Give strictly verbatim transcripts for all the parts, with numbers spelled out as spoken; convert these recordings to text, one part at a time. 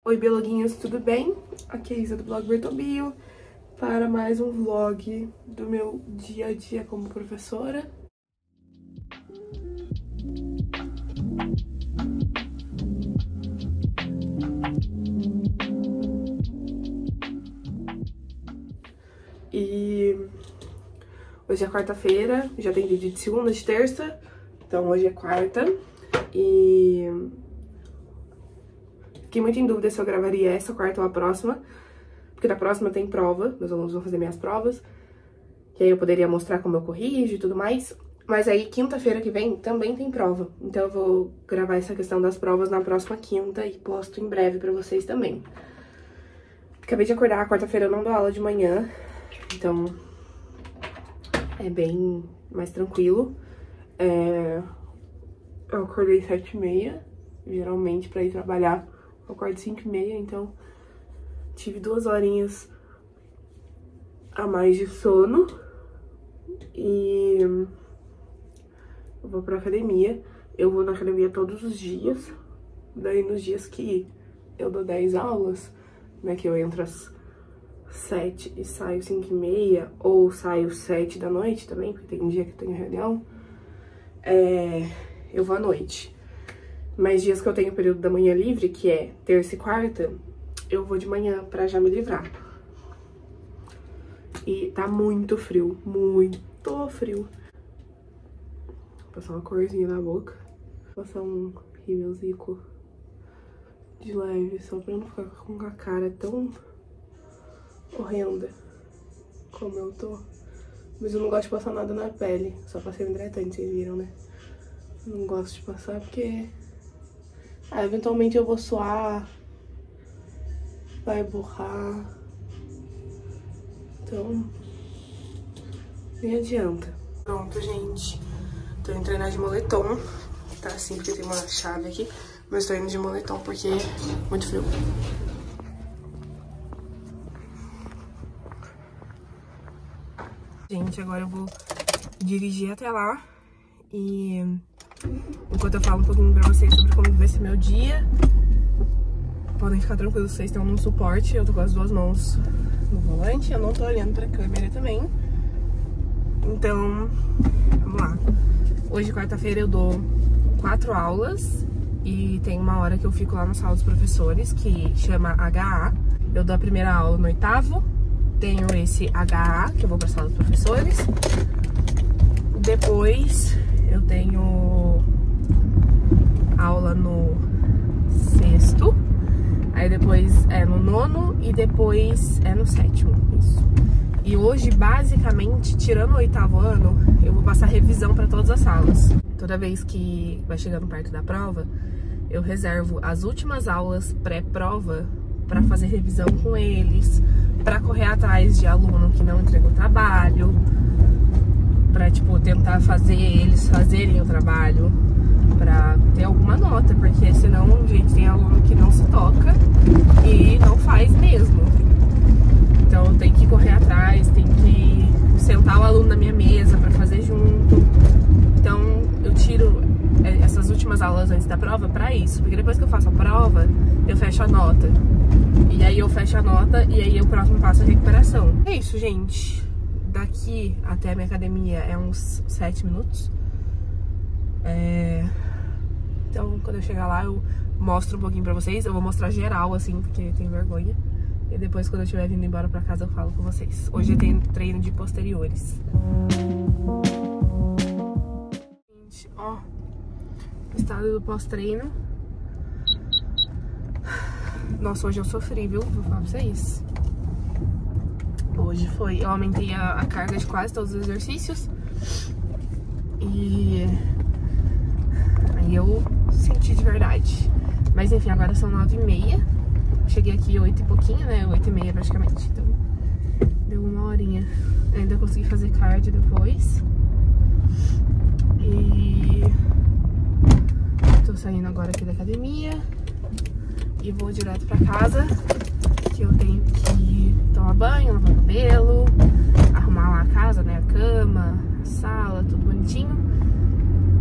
Oi, biologuinhos, tudo bem? Aqui é a Isa do blog Bertobio para mais um vlog do meu dia a dia como professora. E hoje é quarta-feira, já tem vídeo de segunda, de terça, então hoje é quarta e fiquei muito em dúvida se eu gravaria essa quarta ou a próxima, porque na próxima tem prova, meus alunos vão fazer minhas provas, que aí eu poderia mostrar como eu corrijo e tudo mais, mas aí quinta-feira que vem também tem prova, então eu vou gravar essa questão das provas na próxima quinta e posto em breve pra vocês também. Acabei de acordar, quarta-feira eu não dou aula de manhã, então é bem mais tranquilo. É, eu acordei sete e meia, geralmente pra ir trabalhar eu acordo cinco e meia, então tive duas horinhas a mais de sono e eu vou pra academia. Eu vou na academia todos os dias, daí nos dias que eu dou dez aulas, né, que eu entro às sete e saio cinco e meia, ou saio sete da noite também, porque tem um dia que eu tenho reunião, é, eu vou à noite. Mas dias que eu tenho período da manhã livre, que é terça e quarta, eu vou de manhã pra já me livrar. E tá muito frio, muito frio. Vou passar uma corzinha na boca, vou passar um rímel Zico de leve, só pra não ficar com a cara tão horrenda como eu tô. Mas eu não gosto de passar nada na pele, só passei um hidratante, vocês viram, né? Eu não gosto de passar porque ah, eventualmente eu vou suar, vai borrar, então nem adianta. Pronto, gente, tô indo treinar de moletom, tá assim porque tem uma chave aqui, mas tô indo de moletom porque é muito frio. Gente, agora eu vou dirigir até lá e enquanto eu falo um pouquinho pra vocês sobre como vai ser meu dia, podem ficar tranquilos, vocês estão no suporte, eu tô com as duas mãos no volante, eu não tô olhando pra câmera também. Então, vamos lá. Hoje, quarta-feira, eu dou quatro aulas e tem uma hora que eu fico lá na sala dos professores, que chama H A. Eu dou a primeira aula no oitavo, tenho esse H A, que eu vou pra sala dos professores. Depois eu tenho aula no sexto, aí depois é no nono e depois é no sétimo, isso. E hoje, basicamente, tirando o oitavo ano, eu vou passar revisão para todas as salas. Toda vez que vai chegando perto da prova, eu reservo as últimas aulas pré-prova para fazer revisão com eles, para correr atrás de aluno que não entregou trabalho, pra, tipo, tentar fazer eles fazerem o trabalho, pra ter alguma nota, porque senão, gente, tem aluno que não se toca e não faz mesmo. Então tem que correr atrás, tem que sentar o aluno na minha mesa pra fazer junto. Então eu tiro essas últimas aulas antes da prova pra isso, porque depois que eu faço a prova, eu fecho a nota. E aí eu fecho a nota e aí o próximo passo é a recuperação. É isso, gente. Daqui até a minha academia é uns sete minutos. É... Então, quando eu chegar lá, eu mostro um pouquinho pra vocês. Eu vou mostrar geral, assim, porque eu tenho vergonha. E depois, quando eu estiver vindo embora pra casa, eu falo com vocês. Hoje eu tenho treino de posteriores. Gente, ó, o estado do pós-treino. Nossa, hoje eu sofri, viu? Vou falar pra vocês. Hoje foi, eu aumentei a, a carga de quase todos os exercícios e aí eu senti de verdade. Mas enfim, agora são nove e meia. Cheguei aqui oito e pouquinho, né? Oito e meia praticamente. Então deu uma horinha. Ainda consegui fazer cardio depois. E tô saindo agora aqui da academia e vou direto pra casa, que eu tenho que tomar banho, lavar cabelo, arrumar lá a casa, né, a cama, a sala, tudo bonitinho,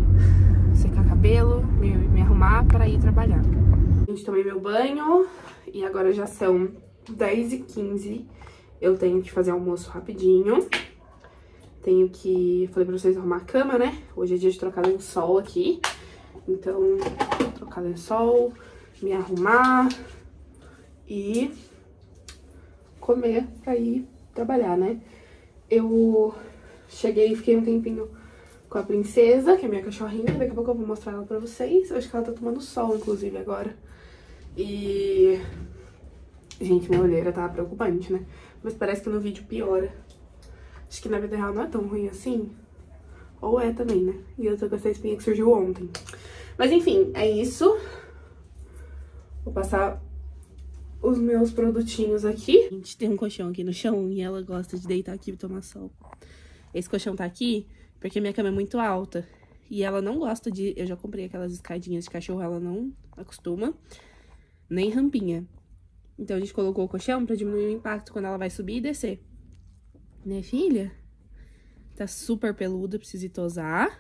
secar cabelo, me, me arrumar pra ir trabalhar. Gente, tomei meu banho E agora já são dez e quinze. Eu tenho que fazer almoço rapidinho. Tenho que... Falei pra vocês arrumar a cama, né? Hoje é dia de trocar lençol aqui. Então, trocar lençol, me arrumar e comer pra ir trabalhar, né? Eu cheguei e fiquei um tempinho com a Princesa, que é minha cachorrinha. Daqui a pouco eu vou mostrar ela pra vocês. Eu acho que ela tá tomando sol, inclusive, agora. E... Gente, minha olheira tá preocupante, né? Mas parece que no vídeo piora. Acho que na vida real não é tão ruim assim. Ou é também, né? E eu tô com essa espinha que surgiu ontem. Mas enfim, é isso. Vou passar os meus produtinhos aqui. A gente tem um colchão aqui no chão e ela gosta de deitar aqui e tomar sol. Esse colchão tá aqui porque minha cama é muito alta. E ela não gosta de... Eu já comprei aquelas escadinhas de cachorro, ela não acostuma. Nem rampinha. Então a gente colocou o colchão pra diminuir o impacto quando ela vai subir e descer. Né, filha? Tá super peluda, preciso ir tosar.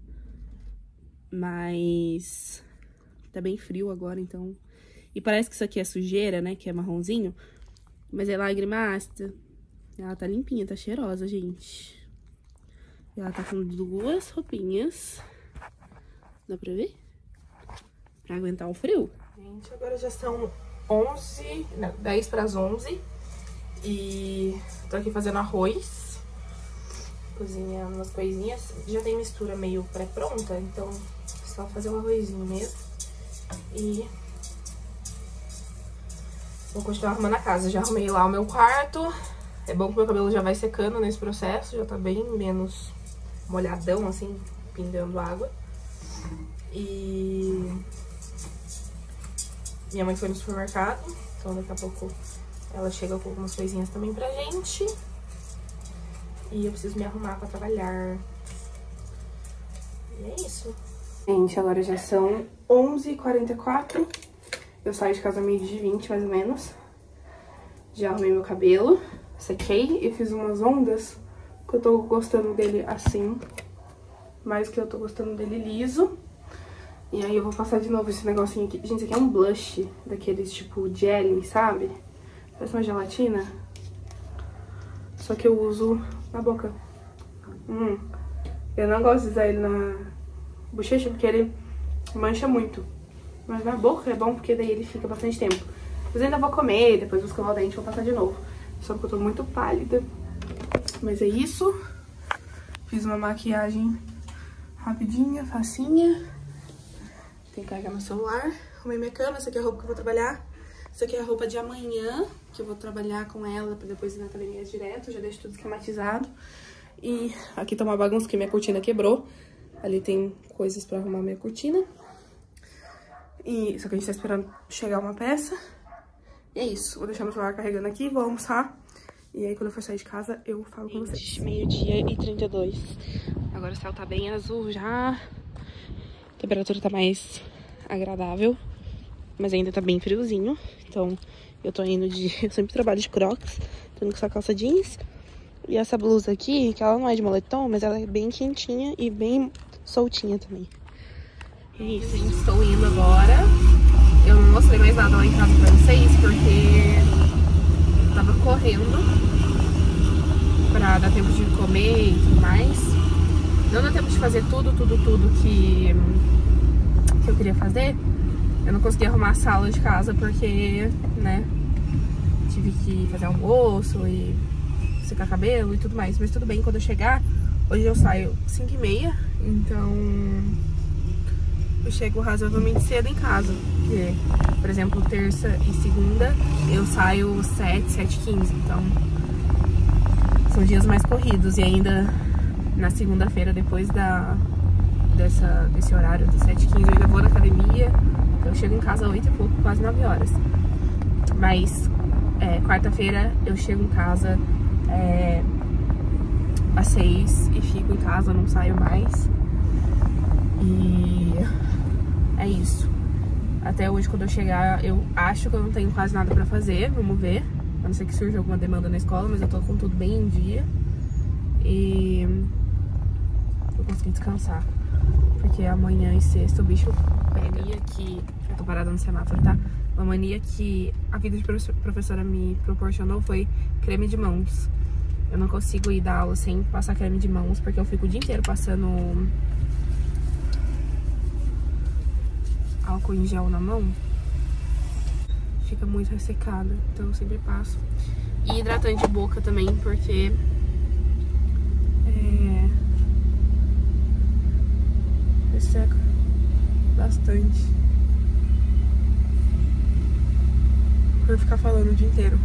Mas... Tá bem frio agora, então... E parece que isso aqui é sujeira, né? Que é marronzinho. Mas é lágrima ácida. Ela tá limpinha, tá cheirosa, gente. E ela tá com duas roupinhas. Dá pra ver? Pra aguentar o frio. Gente, agora já são onze... Não, dez para as onze. E tô aqui fazendo arroz. Cozinhando umas coisinhas. Já tem mistura meio pré-pronta, então é só fazer um arrozinho mesmo. E... vou continuar arrumando a casa. Já arrumei lá o meu quarto. É bom que meu cabelo já vai secando nesse processo. Já tá bem menos molhadão, assim, pingando água. E... minha mãe foi no supermercado. Então daqui a pouco ela chega com algumas coisinhas também pra gente. E eu preciso me arrumar pra trabalhar. E é isso. Gente, agora já são onze e quarenta e quatro. Eu saio de casa meio de vinte, mais ou menos. Já arrumei meu cabelo, sequei e fiz umas ondas, que eu tô gostando dele assim, mais que eu tô gostando dele liso. E aí eu vou passar de novo esse negocinho aqui. Gente, isso aqui é um blush, daqueles tipo jelly, sabe? Parece uma gelatina. Só que eu uso na boca. Hum. Eu não gosto de usar ele na bochecha, porque ele mancha muito. Mas na boca é bom, porque daí ele fica bastante tempo. Mas ainda vou comer, depois vou escovar o dente e vou passar de novo. Só que eu tô muito pálida. Mas é isso. Fiz uma maquiagem rapidinha, facinha. Tem que carregar meu celular. Arrumei minha cama, essa aqui é a roupa que eu vou trabalhar. Essa aqui é a roupa de amanhã, que eu vou trabalhar com ela pra depois ir na academia direto. Já deixo tudo esquematizado. E aqui tá uma bagunça, porque minha cortina quebrou. Ali tem coisas pra arrumar minha cortina. E, só que a gente tá esperando chegar uma peça. E é isso. Vou deixar meu celular carregando aqui, vou almoçar. E aí, quando eu for sair de casa, eu falo com vocês. Meio-dia e trinta e dois. Agora o céu tá bem azul já. A temperatura tá mais agradável. Mas ainda tá bem friozinho. Então, eu tô indo de... Eu sempre trabalho de crocs. Tô indo com essa calça jeans. E essa blusa aqui, que ela não é de moletom, mas ela é bem quentinha e bem soltinha também. É isso, gente, estou indo agora. Eu não mostrei mais nada lá em casa pra vocês, porque eu tava correndo pra dar tempo de comer e tudo mais. Não deu tempo de fazer tudo, tudo, tudo que, que eu queria fazer. Eu não consegui arrumar a sala de casa porque, né, tive que fazer almoço e secar cabelo e tudo mais. Mas tudo bem, quando eu chegar, hoje eu saio cinco e meia, então... eu chego razoavelmente cedo em casa, porque, por exemplo, terça e segunda eu saio sete, sete e quinze, então são dias mais corridos. E ainda na segunda-feira, depois da, dessa, desse horário de sete e quinze, eu ainda vou na academia, eu chego em casa às oito e pouco, quase nove horas. Mas é, quarta-feira eu chego em casa é, às seis e fico em casa, não saio mais. E é isso. Até hoje, quando eu chegar, eu acho que eu não tenho quase nada pra fazer. Vamos ver. A não ser que surja alguma demanda na escola, mas eu tô com tudo bem em dia. E vou conseguir descansar. Porque amanhã e sexta o bicho pega. Mania que... Eu tô parada no semáforo, tá? Uma mania que a vida de professora me proporcionou foi creme de mãos. Eu não consigo ir dar aula sem passar creme de mãos, porque eu fico o dia inteiro passando álcool em gel na mão. Fica muito ressecada, então eu sempre passo. E hidratante de boca também, porque é, resseca bastante por ficar falando o dia inteiro.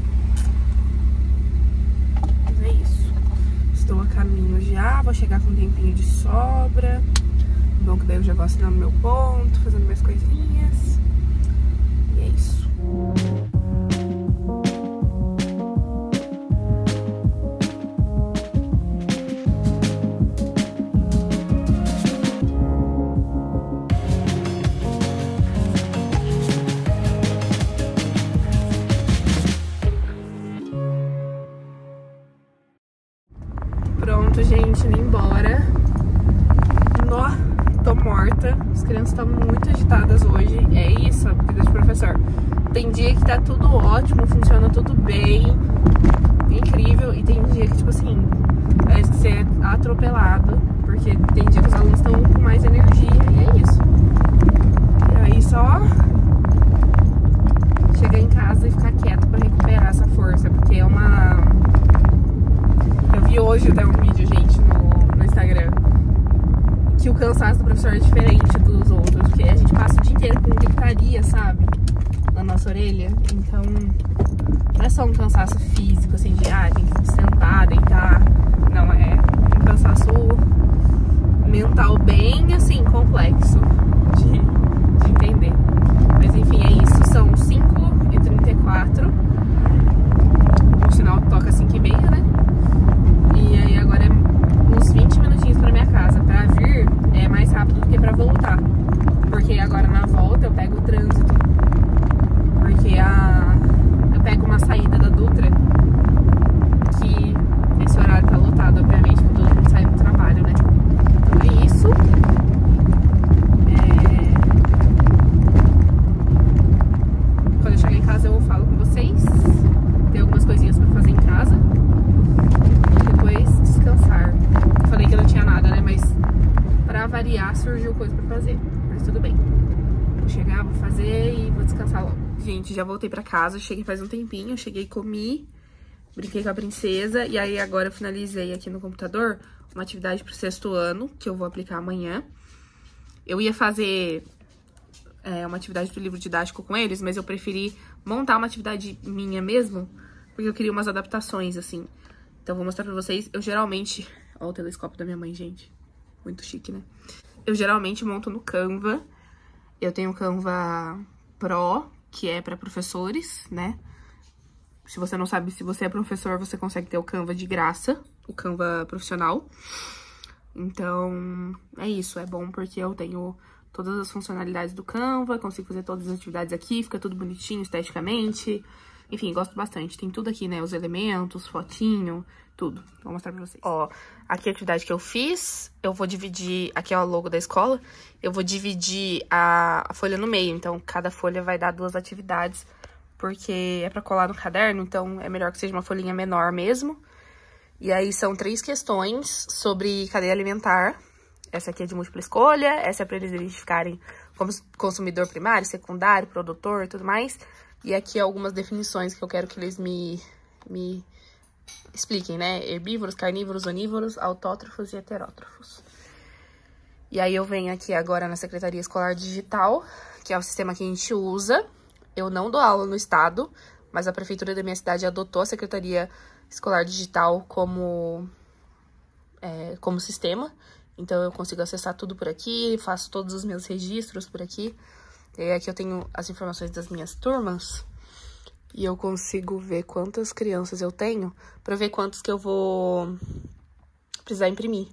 Mas é isso. Estou a caminho já, vou chegar com um tempinho de sobra. Bom que daí eu já vou assinando meu ponto, fazendo minhas coisinhas. E é isso. Pronto, gente, indo embora. Nó, tô morta. As crianças estão muito agitadas hoje. É isso, a vida de professor. Tem dia que tá tudo ótimo, funciona tudo bem, incrível. E tem dia que, tipo assim, parece que você é atropelado, porque tem dia que os alunos estão com mais energia. E é isso. E aí só chegar em casa e ficar quieto pra recuperar essa força, porque é uma... Eu vi hoje até um vídeo, gente, no, no Instagram, que o cansaço do professor é diferente dos outros, porque a gente passa o dia inteiro com gritaria, sabe, na nossa orelha. Então, não é só um cansaço físico, assim, de, ah, tem que sentar, deitar. Não, é um cansaço mental bem, assim, complexo de, de entender. Mas, enfim, é isso. São cinco e trinta e quatro. O sinal toca cinco e meia, né? E aí agora é uns vinte minutinhos pra minha casa. Pra vir é mais rápido do que pra voltar, porque agora na volta eu pego o trânsito, porque a... eu pego uma saída da Dutra, que esse horário tá lotado, obviamente, porque todo mundo sai do trabalho, né? Então é isso. É... Quando eu chegar em casa eu falo com vocês. Tem algumas coisinhas pra fazer em casa. Descansar. Falei que eu não tinha nada, né? Mas pra variar surgiu coisa pra fazer. Mas tudo bem. Vou chegar, vou fazer e vou descansar logo. Gente, já voltei pra casa. Cheguei faz um tempinho. Cheguei, comi, brinquei com a princesa. E aí agora eu finalizei aqui no computador uma atividade pro sexto ano, que eu vou aplicar amanhã. Eu ia fazer é, uma atividade pro livro didático com eles, mas eu preferi montar uma atividade minha mesmo, porque eu queria umas adaptações, assim. Então, vou mostrar pra vocês. Eu geralmente... Ó o telescópio da minha mãe, gente. Muito chique, né? Eu geralmente monto no Canva. Eu tenho o Canva Pro, que é pra professores, né? Se você não sabe, se você é professor, você consegue ter o Canva de graça. O Canva profissional. Então, é isso. É bom porque eu tenho todas as funcionalidades do Canva. Consigo fazer todas as atividades aqui. Fica tudo bonitinho, esteticamente. Enfim, gosto bastante. Tem tudo aqui, né? Os elementos, fotinho, tudo. Vou mostrar pra vocês. Ó, aqui a atividade que eu fiz, eu vou dividir... Aqui é o logo da escola. Eu vou dividir a, a folha no meio. Então, cada folha vai dar duas atividades, porque é pra colar no caderno, então é melhor que seja uma folhinha menor mesmo. E aí, são três questões sobre cadeia alimentar. Essa aqui é de múltipla escolha. Essa é pra eles identificarem como consumidor primário, secundário, produtor e tudo mais. E aqui algumas definições que eu quero que eles me, me expliquem, né? Herbívoros, carnívoros, onívoros, autótrofos e heterótrofos. E aí eu venho aqui agora na Secretaria Escolar Digital, que é o sistema que a gente usa. Eu não dou aula no estado, mas a prefeitura da minha cidade adotou a Secretaria Escolar Digital como, é, como sistema. Então eu consigo acessar tudo por aqui, faço todos os meus registros por aqui. E aqui eu tenho as informações das minhas turmas e eu consigo ver quantas crianças eu tenho pra ver quantos que eu vou precisar imprimir.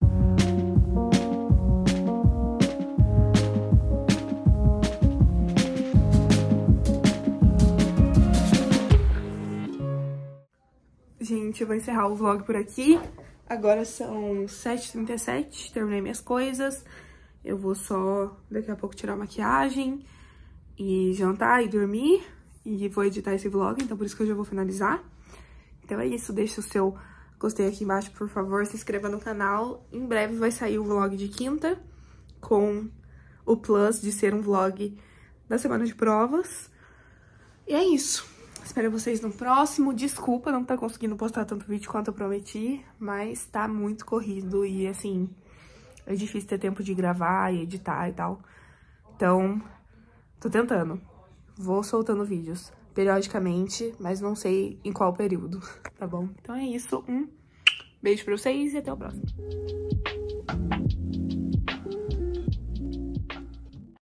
Gente, eu vou encerrar o vlog por aqui. Agora são sete e trinta e sete, terminei minhas coisas. Eu vou só, daqui a pouco, tirar a maquiagem e jantar e dormir. e vou editar esse vlog, então por isso que eu já vou finalizar. Então é isso, deixa o seu gostei aqui embaixo, por favor, se inscreva no canal. Em breve vai sair o vlog de quinta, com o plus de ser um vlog da semana de provas. E é isso. Espero vocês no próximo. Desculpa não estar conseguindo postar tanto vídeo quanto eu prometi, mas tá muito corrido e, assim, é difícil ter tempo de gravar e editar e tal. Então, tô tentando. Vou soltando vídeos periodicamente, mas não sei em qual período, tá bom? Então é isso. Um beijo pra vocês e até o próximo.